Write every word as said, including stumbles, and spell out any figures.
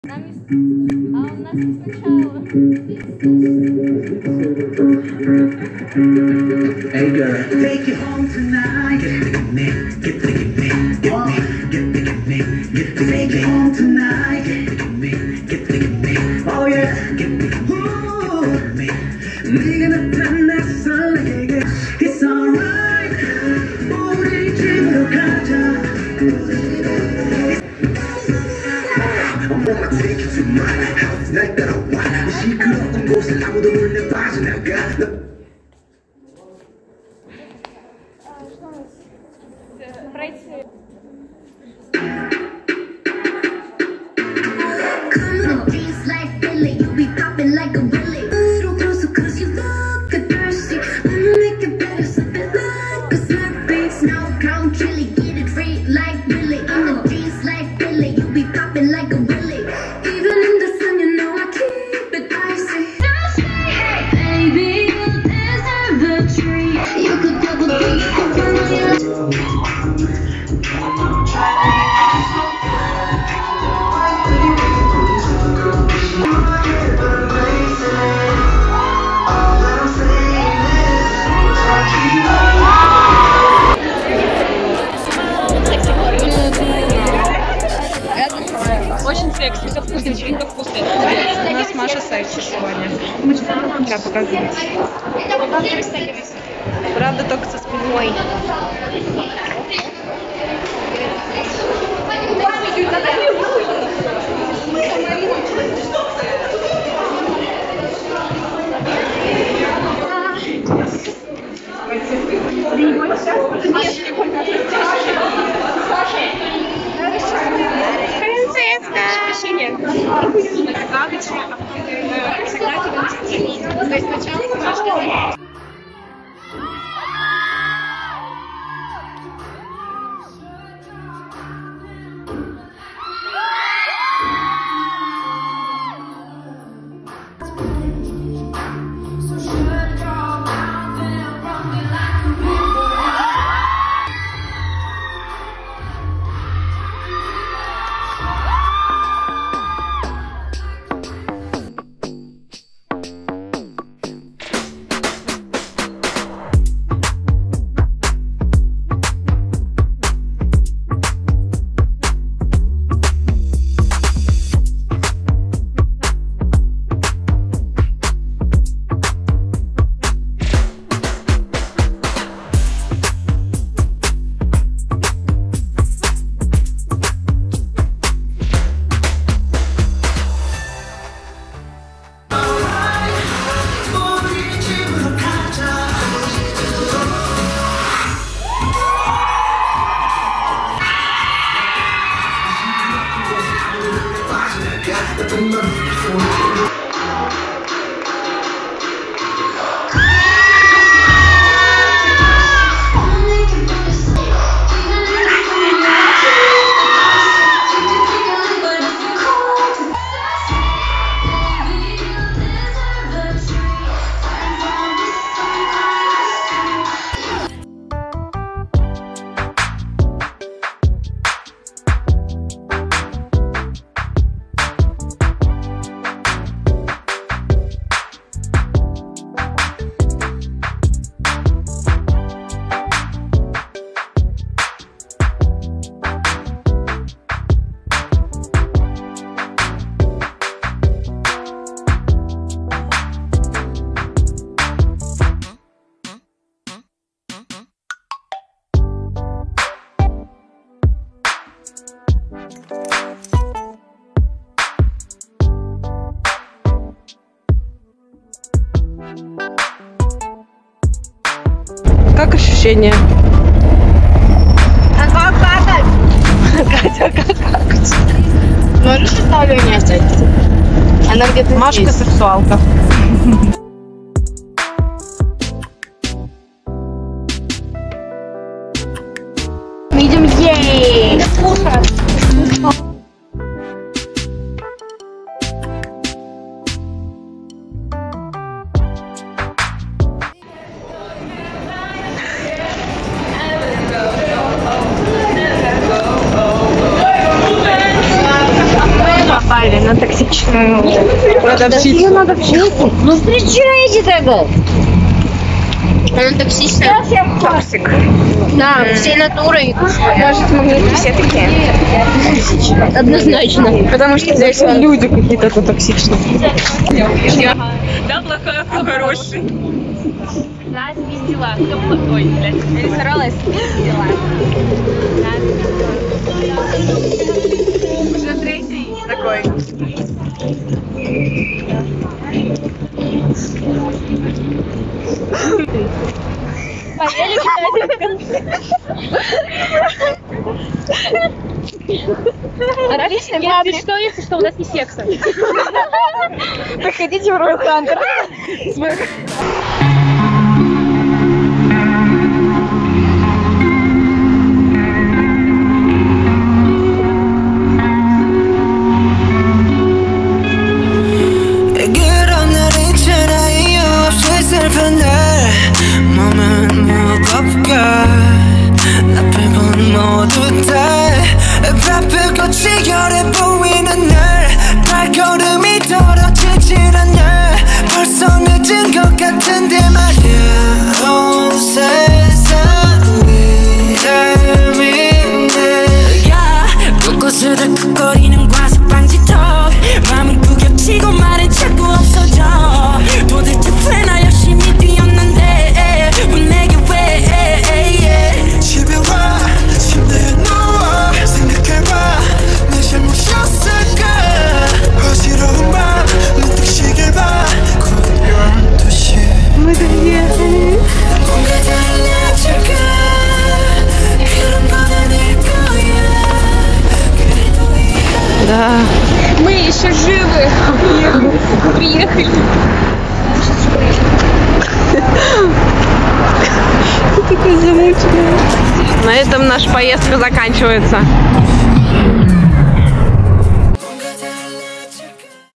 А у нас не сначала. Hey girl, take you home tonight. Get the me, get the me, get me, get the me, get the take you home tonight. Get the me, get the me, oh yeah, get the me. 네가 나타났어 내게. It's alright. 우리 집으로 가자. I'm gonna take you to my house. 날 따라와. 시끄러운 곳을 아무도 몰래 빠져나가. Пройти. Очень секси, все вкусно, вечеринка вкусная. У нас Маша секси сегодня. Да, показывать. Правда, только со спиной. Как ощущения? А как какать? Катя, как какать? Можешь представление оставить? Она где-то Машка здесь. сексуалка. Мы идем ей! попали на токсичную Ее надо встретить. Ну встречайте тогда. Он токсичный. токсик. Да, все натуры. Может, магниты все такие? Однозначно. Потому что здесь люди какие-то тут токсичные. Да, плохая, кто хороший. Да, съездила. Кто плохой, блядь? Я не старалась, съездила. Уже третий такой. Поели, кстати, в конце. Отлично, если что, если что, у нас не секса. Приходите в Рой-центр. 슬픈 날 몸은 무겁게 나 빼곤 모두 다 바쁠 꽃이 열해 보이는 날 발걸음이 떨어지질 않냐 벌써 늦은 것 같은데 말야 온 세상이 날 믿네 곳곳을 덜컥거리는 과속방지턱 마음은 구겨치고 말은 자꾸 없어져 도대체 왜 나 열심히 뛰었는데 왜 내게 왜 집에 와 침대에 누워 생각해봐 내 잘못이었을까 어지러운 밤 문득 시계를 봐 곧 열두 시 뭔가 달라질까 그런 건 아닐 거야 그래도 Да. Мы еще живы. Приехали. Ты такая замученная. На этом наша поездка заканчивается.